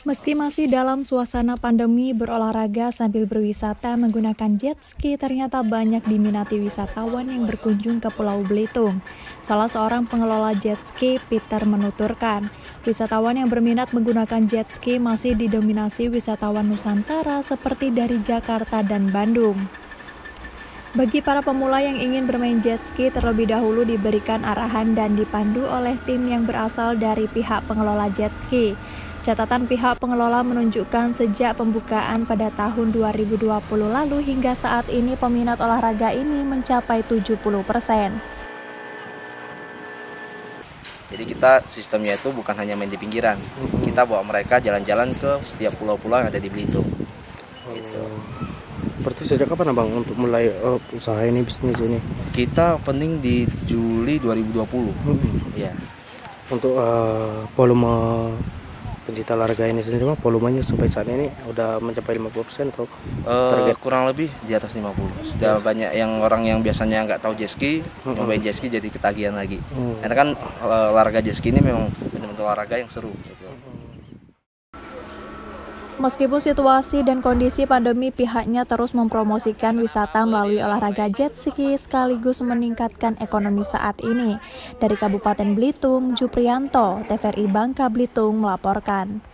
Meski masih dalam suasana pandemi, berolahraga sambil berwisata menggunakan jet ski ternyata banyak diminati wisatawan yang berkunjung ke Pulau Belitung. Salah seorang pengelola jet ski, Peter, menuturkan, wisatawan yang berminat menggunakan jet ski masih didominasi wisatawan Nusantara seperti dari Jakarta dan Bandung. Bagi para pemula yang ingin bermain jet ski, terlebih dahulu diberikan arahan dan dipandu oleh tim yang berasal dari pihak pengelola jet ski. Catatan pihak pengelola menunjukkan sejak pembukaan pada tahun 2020 lalu hingga saat ini peminat olahraga ini mencapai 70%. Jadi kita sistemnya itu bukan hanya main di pinggiran, kita bawa mereka jalan-jalan ke setiap pulau-pulau yang ada di Belitung. Gitu. Berarti sejak kapan Abang untuk mulai usaha ini, bisnis ini? Kita opening di Juli 2020. Ya. Untuk volume pencinta olahraga ini sendiri, volumenya sampai saat ini udah mencapai 50% atau target? Kurang lebih di atas 50. Sudah banyak yang orang yang biasanya nggak tahu jet ski, nyobain jet ski jadi ketagihan lagi. Karena kan olahraga jet ski ini memang benar-benar olahraga yang seru gitu. Meskipun situasi dan kondisi pandemi, pihaknya terus mempromosikan wisata melalui olahraga jet ski sekaligus meningkatkan ekonomi saat ini. Dari Kabupaten Belitung, Juprianto, TVRI Bangka Belitung melaporkan.